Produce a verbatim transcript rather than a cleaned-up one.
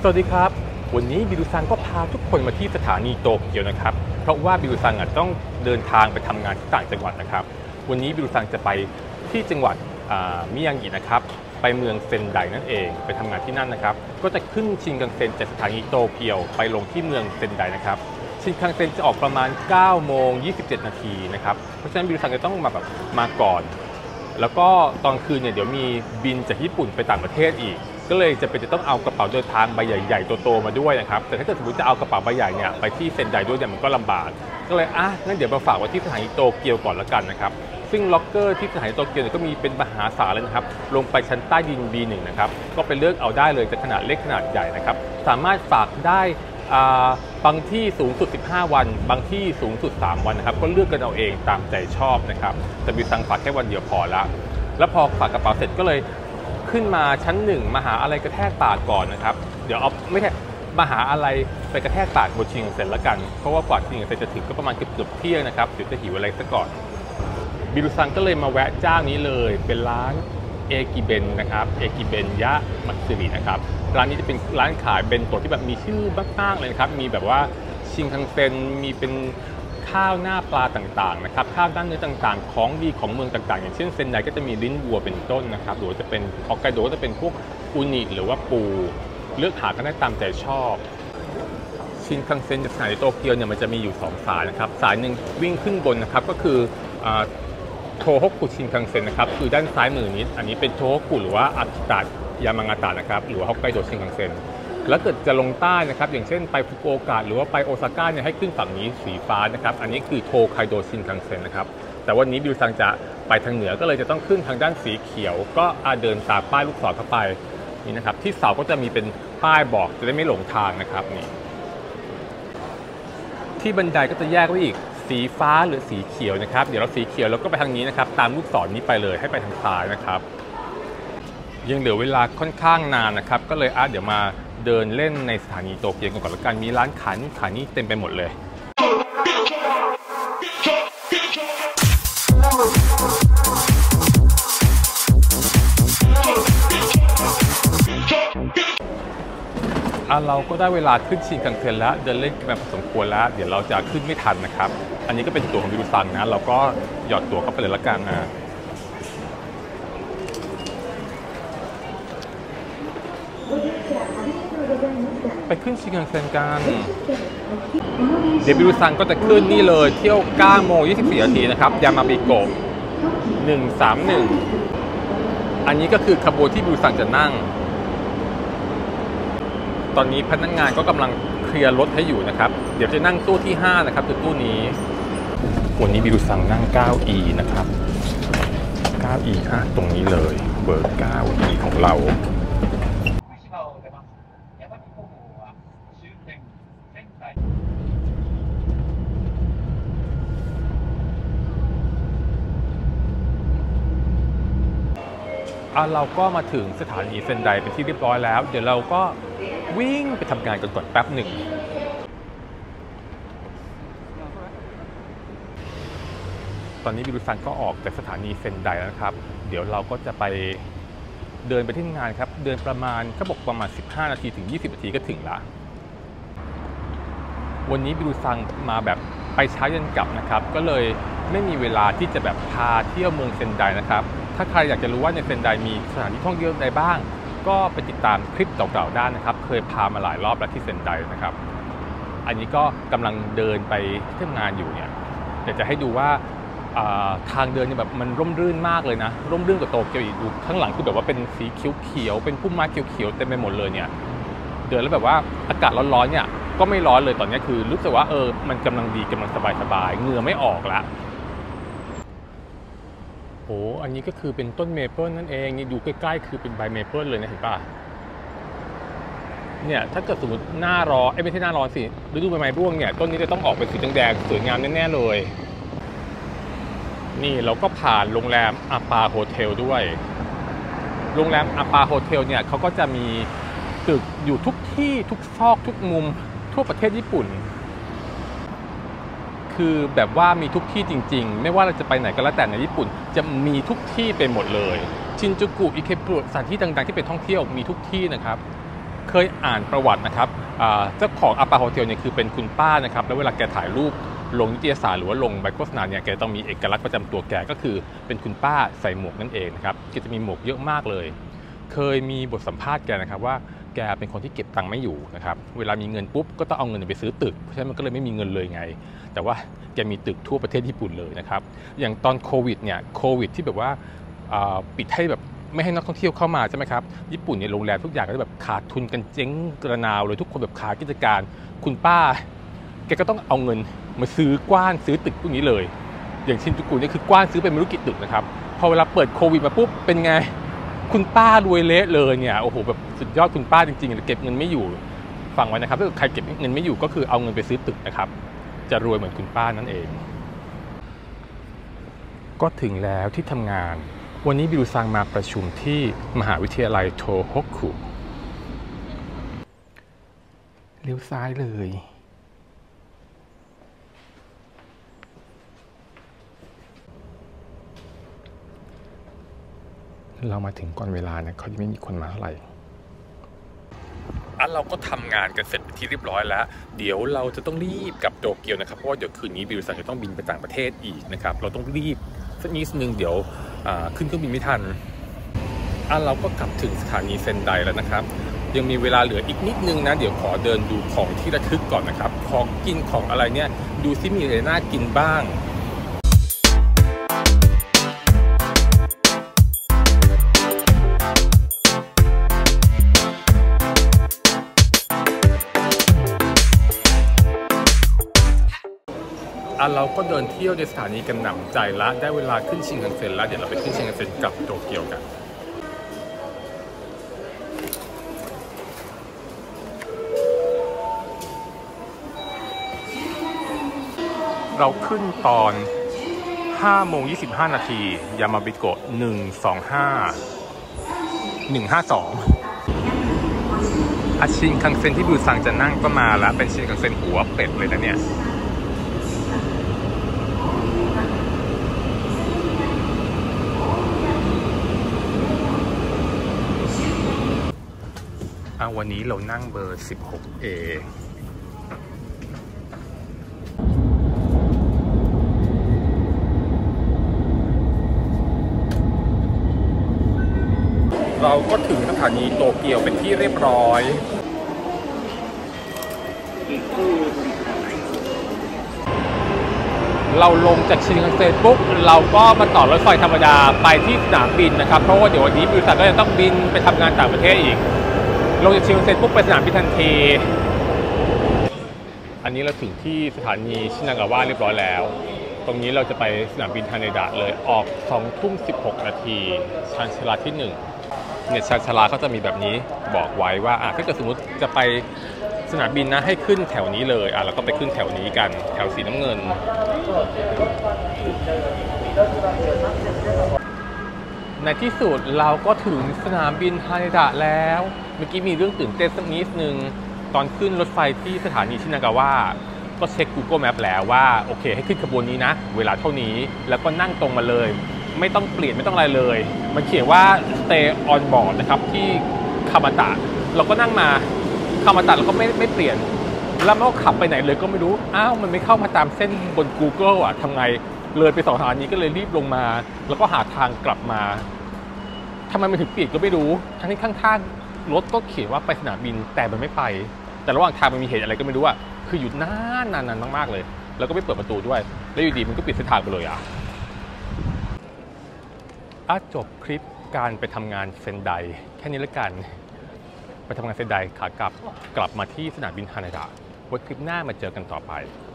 สวัสดีครับวันนี้บิรุซังก็พาทุกคนมาที่สถานีโตเกียวนะครับเพราะว่าบิรุซังต้องเดินทางไปทำงานที่ต่างจังหวัดนะครับวันนี้บิรุซังจะไปที่จังหวัดมิยางินะครับไปเมืองเซนไดนั่นเองไปทำงานที่นั่นนะครับก็จะขึ้นชินคันเซ็นจากสถานีโตเกียวไปลงที่เมืองเซนไดนะครับชินคันเซ็นจะออกประมาณเก้าโมงยี่สิบเจ็ดนาทีนะครับเพราะฉะนั้นบิรุซังจะต้องมาแบบมาก่อนแล้วก็ตอนคืนเนี่ยเดี๋ยวมีบินจากญี่ปุ่นไปต่างประเทศอีกก็เลยจะเป็นจะต้องเอากระเป๋าเดินทางใบใหญ่ๆโตๆมาด้วยนะครับแต่ถ้าเกิดสมมติจะเอากระเป๋าใบใหญ่เนี่ยไปที่เซนไดด้วยเนี่ยมันก็ลำบากก็เลยอ่ะงั้นเดี๋ยวมาฝากไว้ที่สถานีโตเกียวก่อนละกันนะครับซึ่งล็อกเกอร์ที่สถานีโตเกียวเนี่ยก็มีเป็นมหาศาลเลยนะครับลงไปชั้นใต้ดิน บี หนึ่ง นะครับก็ไปเลือกเอาได้เลยจะขนาดเล็กขนาดใหญ่นะครับสามารถฝากได้บางที่สูงสุดสิบห้าวันบางที่สูงสุดสามวันนะครับก็เลือกกันเอาเองตามใจชอบนะครับแต่บิรุซังฝากแค่วันเดียวพอละแล้วพอฝากกระเป๋าเสร็จก็เลยขึ้นมาชั้นหนึ่งมาหาอะไรกระแทกปากก่อนนะครับเดี๋ยวเอาไม่ใช่มาหาอะไรไปกระแทกปากบนชินคันเซ็นละกันเพราะว่ากว่าชินคันเซ็นจะถึงก็ประมาณเกือบๆเที่ยงนะครับเดี๋ยวจะหิวอะไรซะก่อนบิรุซังก็เลยมาแวะเจ้านี้เลยเป็นร้านเอกิเบนนะครับเอกิเบนยะมัตสึรินะครับร้านนี้จะเป็นร้านขายเบนโตะที่แบบมีชื่อมากๆเลยนะครับมีแบบว่าชินคันเซ็นมีเป็นข้าวหน้าปลาต่างๆนะครับข้าวด้านเนื้อต่างๆของดีของเมืองต่างๆอย่างเช่นเซนไดก็จะมีลิ้นวัวเป็นต้นนะครับหรือว่าจะเป็นฮอกไกโดก็จะเป็นพวกอูนิหรือว่าปูเลือกหากันได้ตามใจชอบชินคันเซ็นจากสถานีโตเกียวเนี่ยมันจะมีอยู่สองสายนะครับสายหนึ่งวิ่งขึ้นบนนะครับก็คือโทฮกกุชินคันเซ็นนะครับคือด้านซ้ายมือนี้อันนี้เป็นโทฮกกุหรือว่าอากิตะยามางาตะนะครับหรือว่าฮอกไกโดชินคันเซ็นแล้วเกิดจะลงใต้นะครับอย่างเช่นไปฟุกุโอกะหรือว่าไปโอซาก้าเนี่ยให้ขึ้นฝั่งนี้สีฟ้านะครับอันนี้คือโทไคโดชินคันเซ็นนะครับแต่วันนี้บิวซังจะไปทางเหนือก็เลยจะต้องขึ้นทางด้านสีเขียวก็เดินตามป้ายลูกศรเข้าไปนี่นะครับที่เสาก็จะมีเป็นป้ายบอกจะได้ไม่หลงทางนะครับนี่ที่บันไดก็จะแยกไว้อีกสีฟ้าหรือสีเขียวนะครับเดี๋ยวเราสีเขียวแล้วก็ไปทางนี้นะครับตามลูกศรนี้ไปเลยให้ไปทางซ้ายนะครับยังเหลือเวลาค่อนข้างนานนะครับก็เลยอ่ะเดี๋ยวมาเดินเล่นในสถานีโตเกียวกันก่อนละกันมีร้านขายนู่นขายนี่เต็มไปหมดเลยอ่ะเราก็ได้เวลาขึ้นชินคันเซ็นแล้วเดินเล่นกันมาพอสมควรแล้วเดี๋ยวเราจะขึ้นไม่ทันนะครับอันนี้ก็เป็นตั๋วของบิรุซังนะเราก็หยอดตั๋วเข้าไปเลยละกันนะไปขึ้นชินคันเซ็นกันเดี๋ยวบิรุซังก็จะขึ้นนี่เลยเที่ยวเก้าโมงยี่สิบสี่นาทีนะครับยามาบิโกะหนึ่งสามหนึ่งอันนี้ก็คือขบวนที่บิรุซังจะนั่งตอนนี้พนักงานก็กำลังเคลียร์รถให้อยู่นะครับเดี๋ยวจะนั่งตู้ที่ห้านะครับคือตู้นี้วันนี้บิรุซังนั่ง เก้าอี นะครับ เก้าอี ห้าตรงนี้เลยเบอร์ เก้าอี ของเราเราก็มาถึงสถานีเซนไดเป็นที่เรียบร้อยแล้วเดี๋ยวเราก็วิ่งไปทำงานกันก่อนแป๊บหนึ่งตอนนี้บิรุซังก็ออกจากสถานีเซนไดแล้วนะครับเดี๋ยวเราก็จะไปเดินไปที่งานครับเดินประมาณก็บอกประมาณสิบห้านาทีถึงยี่สิบนาทีก็ถึงละวันนี้บิรุซังมาแบบไปเช้าเย็นกลับนะครับก็เลยไม่มีเวลาที่จะแบบพาเที่ยวเมืองเซนไดนะครับถ้าใครอยากจะรู้ว่าในเซนไดมีสถานที่ท่องเที่ยวใดบ้างก็ไปติดตามคลิปเก่าๆได้นะครับเคยพามาหลายรอบแล้วที่เซนไดนะครับอันนี้ก็กำลังเดินไปที่ทำงานอยู่เนี่ยอยากจะให้ดูว่าทางเดินเนี่ยแบบมันร่มรื่นมากเลยนะร่มรื่นกว่าโตเกียวอีกดูข้างหลังคือแบบว่าเป็นสีเขียวๆเป็นพุ่มไม้เขียวๆเต็มไปหมดเลยเนี่ยเดินแล้วแบบว่าอากาศร้อนๆเนี่ยก็ไม่ร้อนเลยตอนนี้คือรู้สึกว่าเออมันกำลังดีกำลังสบายๆเหงื่อไม่ออกละโอ้อันนี้ก็คือเป็นต้นเมเปิลนั่นเองนี่ดูใกล้ๆคือเป็นใบเมเปิลเลยนะเห็นป่ะเนี่ยถ้าเกิดสมมติหน้าร้อนไม่ใช่หน้าร้อนสิฤดูใบไม้ร่วงเนี่ยต้นนี้จะต้องออกเป็นสีแดงๆสวยงามแน่ๆเลยนี่เราก็ผ่านโรงแรมอาปาโฮเทลด้วยโรงแรมอาปาโฮเทลเนี่ยเขาก็จะมีตึกอยู่ทุกที่ทุกซอกทุกมุมทั่วประเทศญี่ปุ่นคือแบบว่ามีทุกที่จริงๆไม่ว่าเราจะไปไหนก็แล้วแต่ในญี่ปุ่นจะมีทุกที่ไปหมดเลยชินจูกุอิเคบุสถานที่ต่างๆที่เป็นท่องเที่ยวมีทุกที่นะครับเคยอ่านประวัตินะครับเจ้าของอาปาโฮเทลเนี่ยคือเป็นคุณป้านะครับแล้วเวลาแกถ่ายรูปลงนิตยสารหรือว่าลงใบโฆษณาเนี่ยแกต้องมีเอกลักษณ์ประจำตัวแกก็คือเป็นคุณป้าใส่หมวกนั่นเองนะครับแกจะมีหมวกเยอะมากเลยเคยมีบทสัมภาษณ์แกนะครับว่าแกเป็นคนที่เก็บตังค์ไม่อยู่นะครับเวลามีเงินปุ๊บก็ต้องเอาเงินไปซื้อตึกเพราะฉะนั้นมันก็เลยไม่มีเงินเลยไงแต่ว่าแกมีตึกทั่วประเทศญี่ปุ่นเลยนะครับอย่างตอนโควิดเนี่ยโควิดที่แบบว่าปิดให้แบบไม่ให้นักท่องเที่ยวเข้ามาใช่ไหมครับญี่ปุ่นเนี่ยโรงแรมทุกอย่างก็แบบขาดทุนกันเจ๊งกระนาวเลยทุกคนแบบขาดกิจการคุณป้าแกก็ต้องเอาเงินมาซื้อกว้านซื้อตึกพวกนี้เลยอย่างชินจูกุเนี่ยคือกว้านซื้อเป็นไม่รู้กี่ตึกนะครับพอเวลาเปิดโควิดมาปุ๊บเป็นไงคุณป้ารวยเละเลยเนี่ยโอ้โหแบบสุดยอดคุณป้าจริงๆเก็บเงินไม่อยู่ฟังไว้นะครับถ้าใครเก็บเงินไม่อยู่ก็คือเอาเงินไปซื้อตึกนะครับจะรวยเหมือนคุณป้านั่นเองก็ถึงแล้วที่ทำงานวันนี้บิรุซังมาประชุมที่มหาวิทยาลัยโทโฮคุเลี้ยวซ้ายเลยเรามาถึงก่อนเวลาเนี่ยเขาจะไม่มีคนมาเท่าไหร่อ่ะเราก็ทำงานกันเสร็จไปที่เรียบร้อยแล้วเดี๋ยวเราจะต้องรีบกลับโตเกียวนะครับเพราะว่าเดี๋ยวคืนนี้บิรุซังจะต้องบินไปต่างประเทศอีกนะครับเราต้องรีบสักนิดนึงเดี๋ยวขึ้นเครื่องบินไม่ทันอ่ะเราก็กลับถึงสถานีเซนไดแล้วนะครับยังมีเวลาเหลืออีกนิดนึงนะเดี๋ยวขอเดินดูของที่ระลึกก่อนนะครับของกินของอะไรเนี่ยดูซิมีอะไรน่ากินบ้างอ่ะเราก็เดินเที่ยวในสถานีกันหนำใจแล้วได้เวลาขึ้นชินคันเซ็นแล้วเดี๋ยวเราไปขึ้นชินคันเซ็นกลับโตเกียวกันเราขึ้นตอนห้าโมงยี่สิบห้านาทียามาบิโกะหนึ่งสองห้า หนึ่งห้าสองอาชินคันเซ็นที่บิรุซังจะนั่งก็มาแล้วเป็นชินคันเซ็นหัวเป็ดเลยนะเนี่ยวันนี้เรานั่งเบอร์ สิบหกเอ เราก็ถึงสถานีโตเกียวเป็นที่เรียบร้อยเราลงจากชินคันเซ็นปุ๊บเราก็มาต่อรถไฟธรรมดาไปที่สนามบินนะครับเพราะว่าเดี๋ยววันนี้บริษัทก็จะต้องบินไปทำงานต่างประเทศอีกลงจากชินคันเซ็นปุ๊บไปสนามบินทันทีอันนี้เราถึงที่สถานีชินากาวะเรียบร้อยแล้วตรงนี้เราจะไปสนามบินฮาเนดะเลยออกสองทุ่มสิบหกนาทีชานชาลาที่หนึ่งเนี่ยชานชาลาเขาจะมีแบบนี้บอกไว้ว่าถ้าเกิดสมมติจะไปสนามบินนะให้ขึ้นแถวนี้เลยอ่ะเราก็ไปขึ้นแถวนี้กันแถวสีน้ำเงินในที่สุดเราก็ถึงสนามบินฮาเนดะแล้วเมื่อกี้มีเรื่องตื่นเต้นสักนิดนึงตอนขึ้นรถไฟที่สถานีชินากาวะก็เช็ค Google Map แล้วว่าโอเคให้ขึ้นขบวนนี้นะเวลาเท่านี้แล้วก็นั่งตรงมาเลยไม่ต้องเปลี่ยนไม่ต้องอะไรเลยมันเขียนว่า stay on board นะครับที่คามาตะเราก็นั่งมาคามาตะเราก็ไม่ไม่เปลี่ยนแล้วมันก็ขับไปไหนเลยก็ไม่รู้อ้าวมันไม่เข้ามาตามเส้นบน Google อ่ะทำไงเลยไปสองสถานีก็เลยรีบลงมาแล้วก็หาทางกลับมาทำไมมันถึงเปลี่ยนก็ไม่รู้ทั้งที่ข้างๆรถก็เขียนว่าไปสนามบินแต่มันไม่ไปแต่ระหว่างทางมันมีเหตุอะไรก็ไม่รู้อ่ะคืออยู่นานนานมากๆเลยแล้วก็ไม่เปิดประตูด้วยแล้วอยู่ดีมันก็ปิดเส้นทางไปเลยอ่ะอ่ะจบคลิปการไปทำงานเซนไดแค่นี้ละกันไปทำงานเซนไดขากลับกลับมาที่สนามบินฮาเนดะไว้คลิปหน้ามาเจอกันต่อไป